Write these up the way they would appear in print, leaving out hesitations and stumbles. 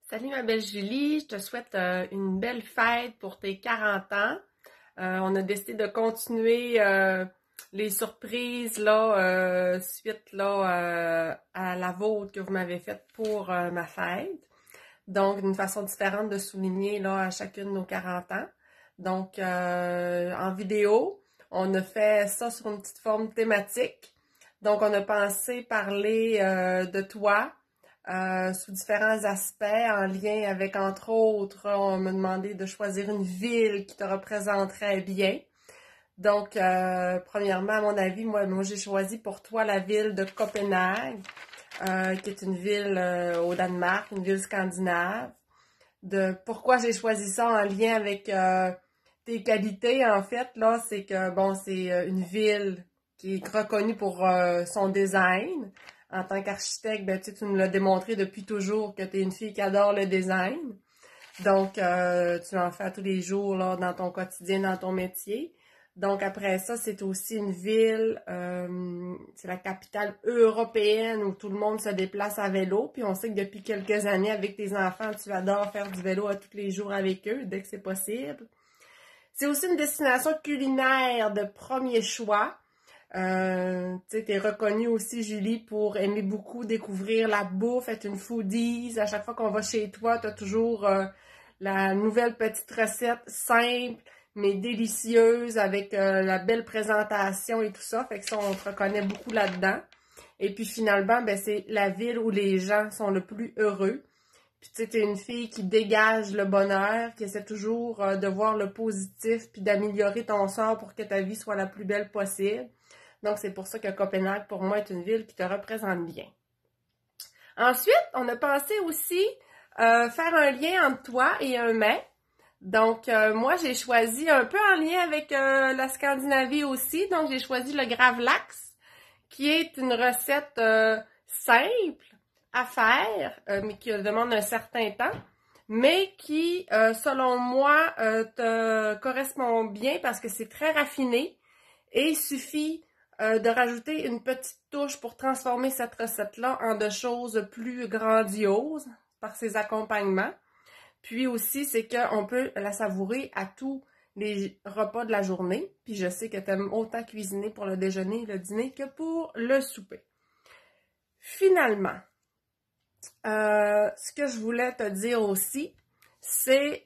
Salut ma belle Julie, je te souhaite une belle fête pour tes 40 ans. On a décidé de continuer les surprises là suite là à la vôtre que vous m'avez faite pour ma fête. Donc d'une façon différente de souligner là à chacune nos 40 ans. Donc en vidéo, on a fait ça sur une petite forme thématique. Donc on a pensé parler de toi. Sous différents aspects, en lien avec, entre autres, on m'a demandé de choisir une ville qui te représenterait bien. Donc, premièrement, à mon avis, moi j'ai choisi pour toi la ville de Copenhague, qui est une ville au Danemark, une ville scandinave. Pourquoi j'ai choisi ça en lien avec tes qualités, en fait, là, c'est que, bon, c'est une ville qui est reconnue pour son design. En tant qu'architecte, ben, tu nous l'as démontré depuis toujours que tu es une fille qui adore le design. Donc, tu en fais tous les jours là, dans ton quotidien, dans ton métier. Donc, après ça, c'est aussi une ville, c'est la capitale européenne où tout le monde se déplace à vélo. Puis on sait que depuis quelques années, avec tes enfants, tu adores faire du vélo à tous les jours avec eux, dès que c'est possible. C'est aussi une destination culinaire de premier choix. Tu sais, t'es reconnue aussi, Julie, pour aimer beaucoup découvrir la bouffe, être une foodie. À chaque fois qu'on va chez toi, t'as toujours la nouvelle petite recette simple, mais délicieuse, avec la belle présentation et tout ça. Fait que ça, on te reconnaît beaucoup là-dedans. Et puis finalement, ben c'est la ville où les gens sont le plus heureux. Puis tu sais, t'es une fille qui dégage le bonheur, qui essaie toujours de voir le positif, puis d'améliorer ton sort pour que ta vie soit la plus belle possible. Donc, c'est pour ça que Copenhague, pour moi, est une ville qui te représente bien. Ensuite, on a pensé aussi faire un lien entre toi et un mets. Donc, moi, j'ai choisi un peu en lien avec la Scandinavie aussi. Donc, j'ai choisi le gravlax, qui est une recette simple à faire, mais qui demande un certain temps, mais qui, selon moi, te correspond bien parce que c'est très raffiné et il suffit de rajouter une petite touche pour transformer cette recette-là en de choses plus grandioses par ses accompagnements. Puis aussi, c'est qu'on peut la savourer à tous les repas de la journée. Puis je sais que tu aimes autant cuisiner pour le déjeuner et le dîner que pour le souper. Finalement, ce que je voulais te dire aussi, c'est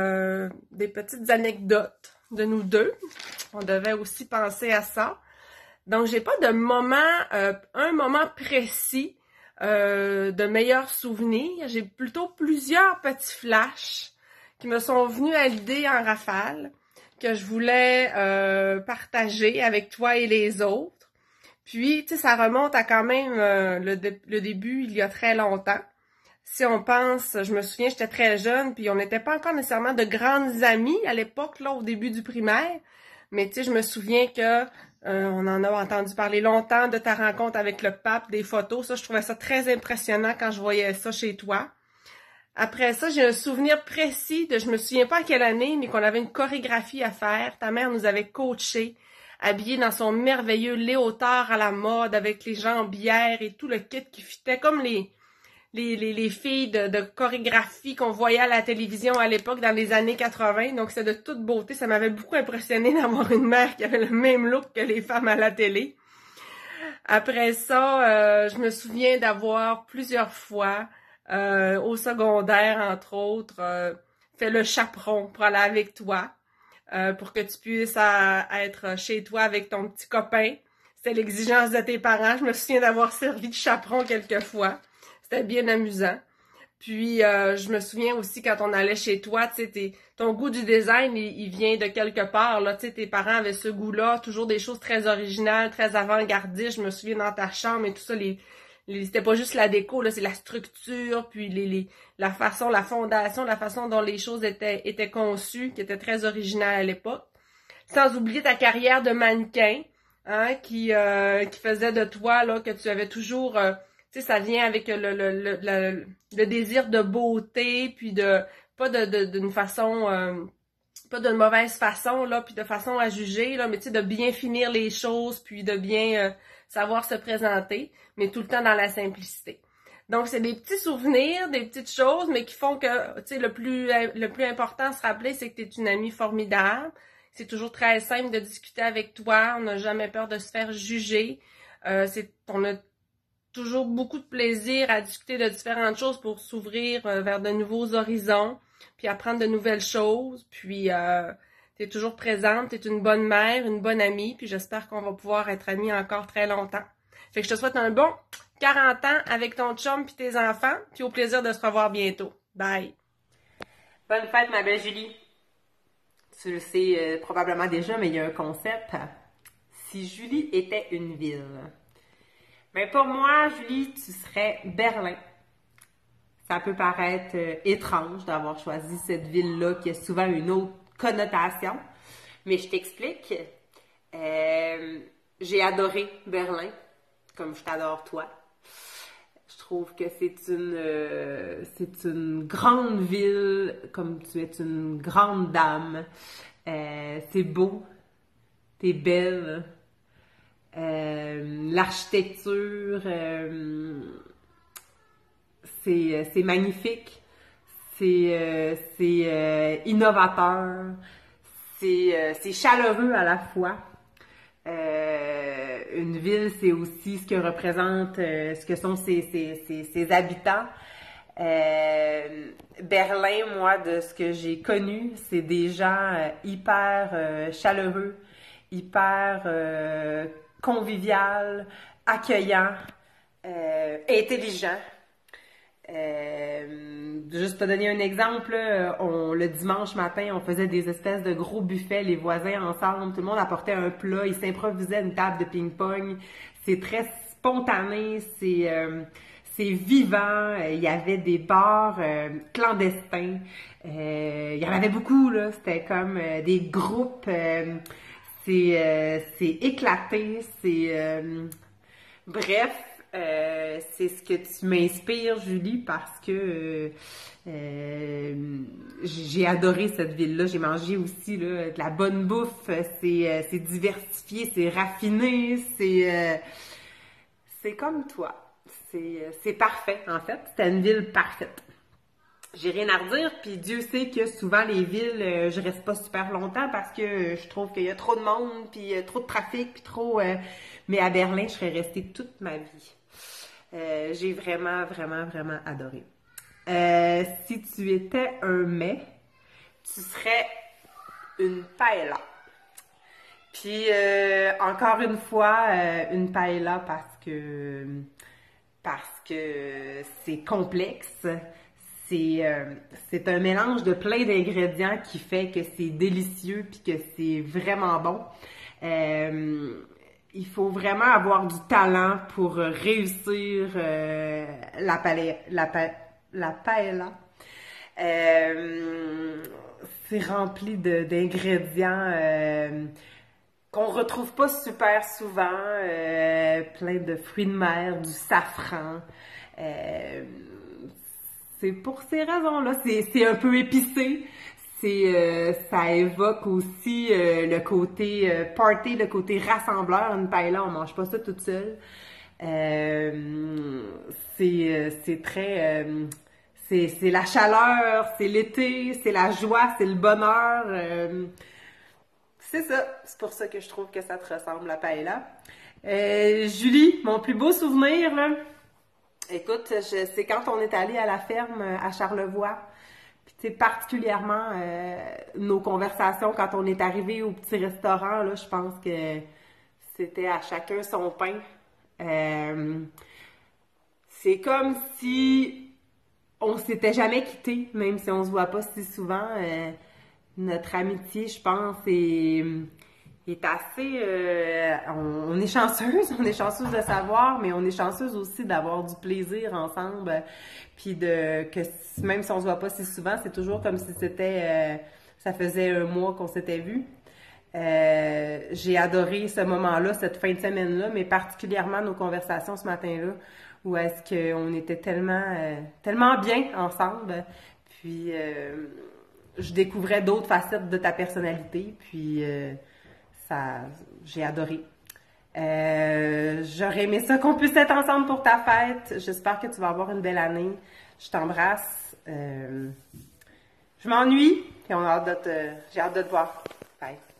des petites anecdotes de nous deux. On devait aussi penser à ça. Donc, j'ai pas de moment, un moment précis de meilleurs souvenirs. J'ai plutôt plusieurs petits flashs qui me sont venus à l'idée en rafale, que je voulais partager avec toi et les autres. Puis, tu sais, ça remonte à quand même le début, il y a très longtemps. Si on pense, je me souviens, j'étais très jeune, puis on n'était pas encore nécessairement de grandes amies à l'époque, là, au début du primaire. Mais tu sais, je me souviens que on en a entendu parler longtemps de ta rencontre avec le pape, des photos. Ça, je trouvais ça très impressionnant quand je voyais ça chez toi. Après ça, j'ai un souvenir précis de, je me souviens pas à quelle année, mais qu'on avait une chorégraphie à faire. Ta mère nous avait coachés, habillés dans son merveilleux léotard à la mode, avec les jambières et tout le kit qui fitait comme les filles de chorégraphie qu'on voyait à la télévision à l'époque dans les années 80. Donc, c'est de toute beauté. Ça m'avait beaucoup impressionné d'avoir une mère qui avait le même look que les femmes à la télé. Après ça, je me souviens d'avoir plusieurs fois, au secondaire, entre autres, fait le chaperon pour aller avec toi, pour que tu puisses être chez toi avec ton petit copain. C'était l'exigence de tes parents. Je me souviens d'avoir servi de chaperon quelquefois. C'était bien amusant. Puis, je me souviens aussi quand on allait chez toi, tu sais, ton goût du design, il vient de quelque part, là, tu sais, tes parents avaient ce goût-là, toujours des choses très originales, très avant-gardistes. Je me souviens dans ta chambre et tout ça, c'était pas juste la déco, là, c'est la structure, puis la façon, la fondation, la façon dont les choses étaient conçues, qui était très originale à l'époque. Sans oublier ta carrière de mannequin, hein, qui faisait de toi, là, que tu avais toujours... tu sais, ça vient avec le désir de beauté, puis d'une façon, pas d'une mauvaise façon, là, puis de façon à juger, là, mais tu sais, de bien finir les choses, puis de bien savoir se présenter, mais tout le temps dans la simplicité. Donc, c'est des petits souvenirs, des petites choses, mais qui font que, tu sais, le plus important à se rappeler, c'est que tu es une amie formidable. C'est toujours très simple de discuter avec toi. On n'a jamais peur de se faire juger. On a toujours beaucoup de plaisir à discuter de différentes choses pour s'ouvrir vers de nouveaux horizons, puis apprendre de nouvelles choses. Puis, t'es toujours présente, t'es une bonne mère, une bonne amie, puis j'espère qu'on va pouvoir être amis encore très longtemps. Fait que je te souhaite un bon 40 ans avec ton chum puis tes enfants, puis au plaisir de se revoir bientôt. Bye! Bonne fête, ma belle Julie. Tu le sais probablement déjà, mais il y a un concept. Si Julie était une ville. Mais pour moi, Julie, tu serais Berlin. Ça peut paraître étrange d'avoir choisi cette ville-là qui a souvent une autre connotation, mais je t'explique. J'ai adoré Berlin, comme je t'adore toi. Je trouve que c'est une grande ville, comme tu es une grande dame. C'est beau, t'es belle. L'architecture, c'est magnifique. C'est innovateur. C'est chaleureux à la fois. Une ville, c'est aussi ce que représente, ce que sont ses habitants. Berlin, moi, de ce que j'ai connu, c'est des gens hyper chaleureux, hyper convivial, accueillant, intelligent. Juste pour te donner un exemple, le dimanche matin, on faisait des espèces de gros buffets, les voisins ensemble, tout le monde apportait un plat, ils s'improvisaient une table de ping-pong. C'est très spontané, c'est vivant. Il y avait des bars clandestins. Il y en avait beaucoup, là. C'était comme des groupes. C'est éclaté. Bref, c'est ce que tu m'inspires, Julie, parce que j'ai adoré cette ville-là. J'ai mangé aussi là, de la bonne bouffe. C'est diversifié, c'est raffiné, c'est comme toi. C'est parfait, en fait. C'était une ville parfaite. J'ai rien à redire, puis Dieu sait que souvent les villes, je reste pas super longtemps parce que je trouve qu'il y a trop de monde, puis trop de trafic, puis trop... mais à Berlin, je serais restée toute ma vie. J'ai vraiment, vraiment, vraiment adoré. Si tu étais un mets, tu serais une paella. Puis encore une fois, une paella parce que c'est complexe. C'est un mélange de plein d'ingrédients qui fait que c'est délicieux puis que c'est vraiment bon. Il faut vraiment avoir du talent pour réussir la paella. C'est rempli d'ingrédients qu'on retrouve pas super souvent, plein de fruits de mer, du safran. C'est pour ces raisons-là. C'est un peu épicé. Ça évoque aussi le côté party, le côté rassembleur. Une paella, on mange pas ça toute seule. C'est très... c'est la chaleur, c'est l'été, c'est la joie, c'est le bonheur. C'est ça. C'est pour ça que je trouve que ça te ressemble, la paella. Julie, mon plus beau souvenir, là, écoute, c'est quand on est allé à la ferme à Charlevoix. Puis tu sais, particulièrement nos conversations quand on est arrivé au petit restaurant, là, je pense que c'était à chacun son pain. C'est comme si on s'était jamais quitté, même si on se voit pas si souvent. Notre amitié, je pense, est assez... on est chanceuse de savoir, mais on est chanceuse aussi d'avoir du plaisir ensemble. Puis que même si on se voit pas si souvent, c'est toujours comme si ça faisait un mois qu'on s'était vu. J'ai adoré ce moment-là, cette fin de semaine-là, mais particulièrement nos conversations ce matin-là, où est-ce qu'on était tellement bien ensemble. Puis je découvrais d'autres facettes de ta personnalité, puis j'ai adoré. J'aurais aimé ça qu'on puisse être ensemble pour ta fête. J'espère que tu vas avoir une belle année. Je t'embrasse. Je m'ennuie, et j'ai hâte de te voir. Bye.